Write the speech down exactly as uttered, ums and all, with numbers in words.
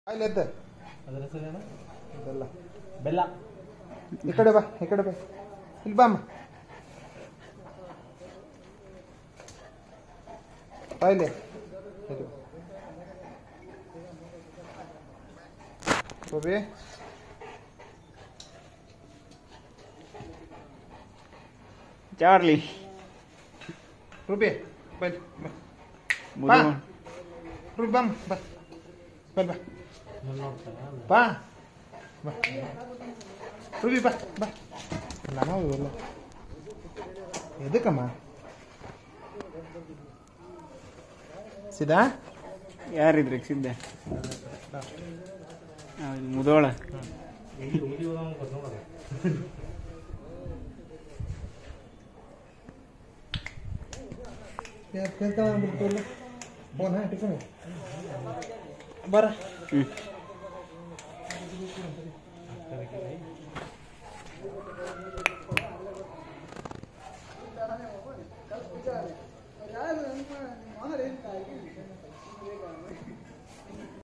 ಆಯ್ಲೆದ್ದ ಅದರ ಹೆಸರೇನು? ಬೆಲ್ಲ ಬೆಲ್ಲ. ಈ ಕಡೆ ಬಾ, ಈ ಕಡೆ ಬಾ, ಇಲ್ಲಿ ಬಾ ಅಮ್ಮ. ಬಾಯ್ಲೆ ಗೋಬಿ ಚಾರ್ಲಿ ರೂಬಿ ಬೈಲ್ ಬಾ ಮುದು ರೂಬಿ ಬಾ ಬಾ ಬೈಲ್ ಬಾ ನಾನು ನೋಡ್ತಾನೆ. ಬಾ ಬಾ ರೂಬಿ ಬಾ ಬಾ ನಮ್ಮ ಇವೆಲ್ಲ ಎದಕ್ಕಮ್ಮ ಸಿದಾ ಯಾರಿದ್ರಿ ಸಿದ್ಧ ಮುದೋಳ ಇಲ್ಲಿ ಊರಿಗೆ ಹೋದವನು ಕರ್ಕೊಂಡ್ ಯಾರು ಕೇಳ್ತಾವ ಬಿಡ್ತಲ್ಲ ಫೋನ್ ಹಾಂ ಟಿಫನ್ ಬರ ಹ್ಞೂ ಯಾರು